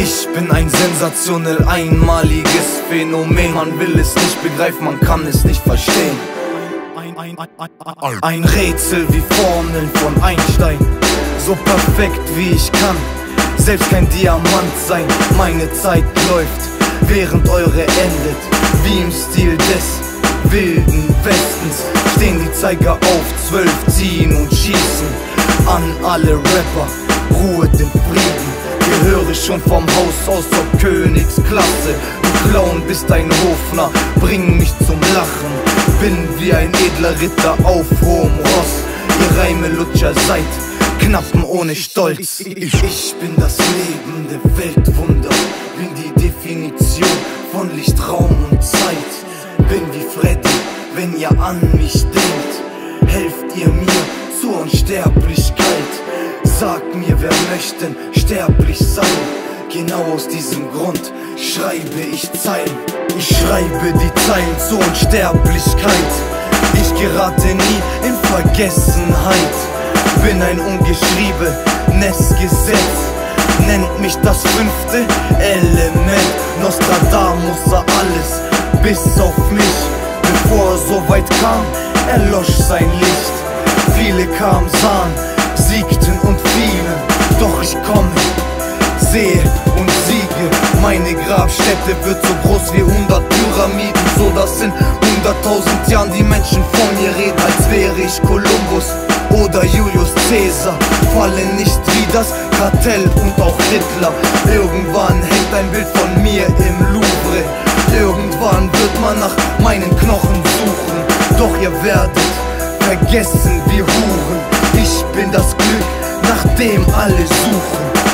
Ich bin ein sensationell einmaliges Phänomen. Man will es nicht begreifen, man kann es nicht verstehen. Ein Rätsel wie Formeln von Einstein, so perfekt wie ich kann, selbst kein Diamant sein. Meine Zeit läuft, während eure endet, wie im Stil des Wilden Westens. Stehen die Zeiger auf 12, ziehen und schießen an alle Rapper, Ruhe den Frieden. Gehöre schon vom Haus aus zur Königsklasse. Du Clown bist ein Hofner, bring mich zum Lachen. Bin wie ein edler Ritter auf hohem Ross. Ihr Reimelutscher seid Knappen ohne Stolz. Ich bin das lebende Weltwunder, bin die Definition von Licht, Raum und Zeit. Bin wie Freddy, wenn ihr an mich denkt, helft ihr mir zur Unsterblichkeit. Sagt mir, wer möchte sterblich sein? Genau aus diesem Grund schreibe ich Zeilen. Ich schreibe die Zeilen zur Unsterblichkeit. Ich gerate nie in Vergessenheit. Bin ein ungeschriebenes Gesetz, nennt mich das 5. Element. Nostradamus sah alles, bis auf mich. Bevor er so weit kam, erlosch sein Licht. Viele kamen, sahen, siegten und fielen, doch ich komme, sehe und siege. Meine Grabstätte wird so groß wie 100 Pyramiden, so dass in 100.000 Jahren die Menschen von mir reden, als wäre ich Kolumbus oder Julius Caesar. Falle nicht wie das Kartell und auch Hitler. Irgendwann hängt ein Bild von mir im Louvre. Irgendwann wird man nach meinen Knochen suchen, doch ihr werdet vergessen wie Huren. Ich bin das Glück, nach dem alle suchen.